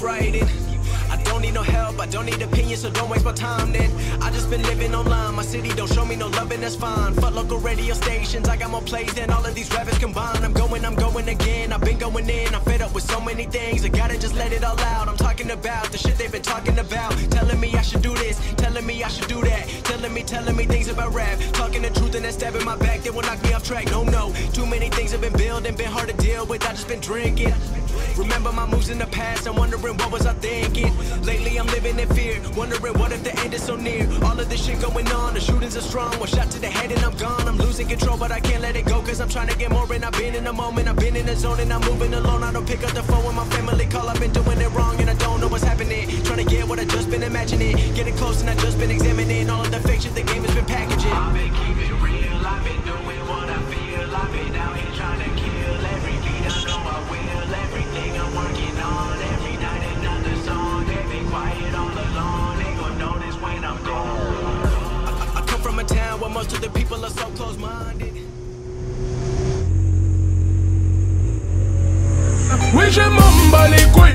writing. I don't need no help, I don't need opinions, so don't waste my time then. I just been living online, my city don't show me no love and that's fine. Fuck local radio stations, I got more plays than all of these rappers combined. I'm going again, I've been going in, I'm fed up with so many things. I gotta just let it all out, I'm talking about the shit they've been talking about. Telling me I should do this, telling me I should do that. Telling me things about rap. Talking the truth and that stab in my back, they will knock me off track, no. Too many things have been building, been hard to deal with, I just been drinking. Remember my moves in the past, I'm wondering what was I thinking. Lately I'm living in fear, wondering what if the end is so near. All of this shit going on, the shootings are strong. One shot to the head and I'm gone. I'm losing control but I can't let it go, cause I'm trying to get more. And I've been in the moment, I've been in the zone, and I'm moving alone. I don't pick up the phone when my family call, I've been doing it wrong and I don't know what's happening. Trying to get what I just been imagining, getting close and I just been examining all of the fake shit the game has been packaging. I've been keeping real, I've been doing what I feel. I've been out here trying to kill every beat, I know I will. Everything I'm working on, every night another song. They've been quiet all along, they gon' notice when I'm gone. I come from a town where most of the people are so close-minded. Wish a mamba liquid.